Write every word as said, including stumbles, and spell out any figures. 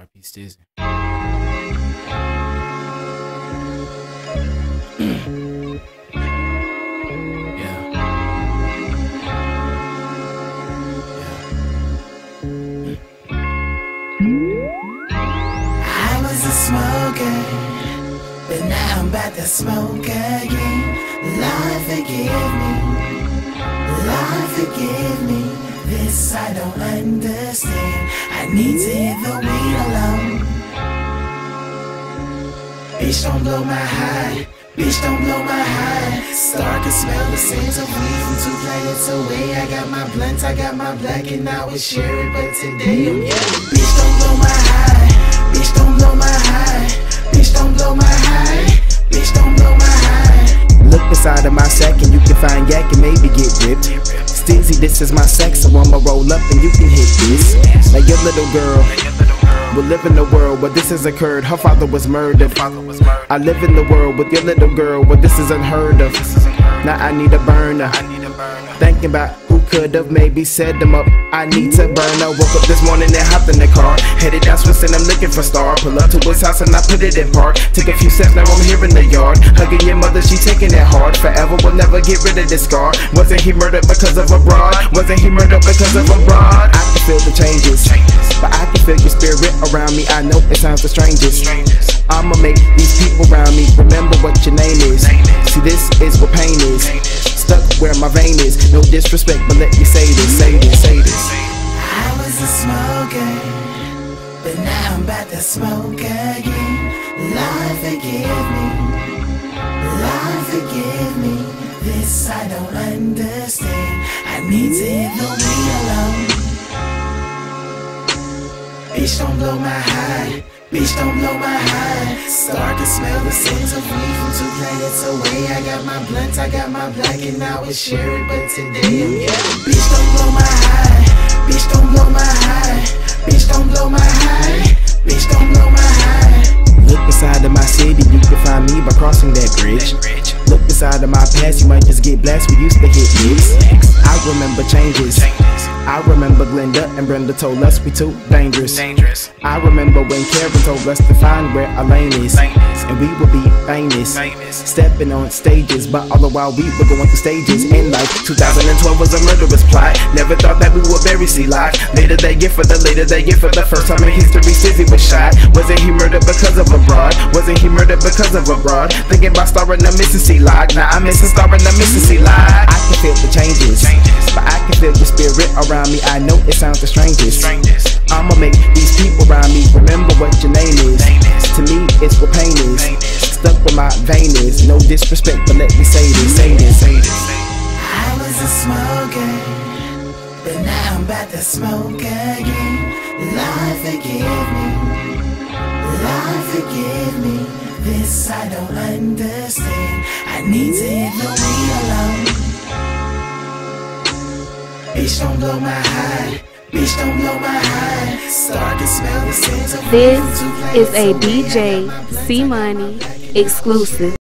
R P Stizzy. I was a smoker, but now I'm about to smoke again. Lord forgive me, Lord forgive me. This I don't understand. I need to hit the weed alone. Bitch, don't blow my high. Bitch, don't blow my high. Star can smell the scent of weed from two planets away. I got my blunt, I got my black, and I would share it, but today I'm yelling. Bitch, don't blow my high. Bitch, don't blow my high. Bitch, don't blow my high. Bitch, don't blow my high. Look inside of my sack and you can find yak and maybe get ripped. Stizzy, this is my sex, so I'ma roll up and you can hit this. Now your little girl will live in the world where this has occurred. Her father was murdered. I live in the world with your little girl where this is unheard of. Now I need a burner. Thinking about who could've maybe set them up. I need to burn. I woke up this morning and hopped in the car, headed down Swiss and I'm looking for Star. Pull up to his house and I put it in park. Took a few steps, now I'm here in the yard, hugging your mother, she taking it hard. Forever will never get rid of this scar. Wasn't he murdered because of a broad? Wasn't he murdered because of a broad? I can feel the changes, but I can feel your spirit around me. I know it sounds the strangest. I'ma make these people around me remember what your name is. See, this is what pain is, stuck where my vein is. No disrespect, but let me say this, say this, say this. I was a smoker, but now I'm about to smoke again. Lord forgive me, Lord forgive me. This I don't understand. I need to hit the weed alone. Bitch, don't blow my high. Bitch, don't blow my high. Start to smell the scent of weed from two planets away. I got my blunt, I got my black, and I would share it, but today I'm yelling. Bitch, don't blow my high. Bitch, don't blow my high. Bitch, don't blow my high. Bitch, don't blow my high. Look inside of my city, you can find me by crossing that bridge. Look inside of my past, you might just get blessed. We used to hit this. I remember changes. I remember Glenda and Brenda told us we too dangerous. I remember when Karen told us to find where our lane is, and we would be famous, stepping on stages. But all the while we were going through stages in life. two thousand twelve was a murderous plot. Never thought that we would bury C-Lock. Later they get for the later they get for the first time in history. Stizzy was shot. Wasn't he murdered because of a broad? Wasn't he murdered because of a broad? Thinking about starring the missing C-Lock. Now I'm missing starring the missing C-Lock. I can feel the changes, but I can feel your spirit around me. I know it sounds the strangest. I'ma make these people around me remember what your name is. To me, it's what pain is, stuck where my vein is. No disrespect, but let me say this, say this, say this. I was a smoker, but now I'm about to smoke again. Lord forgive me, Lord forgive me. This I don't understand. I need to hit the weed alone. Bitch, don't blow my high. Bitch, don't blow my high. Start to smell the scent of This is a D J C Money exclusive.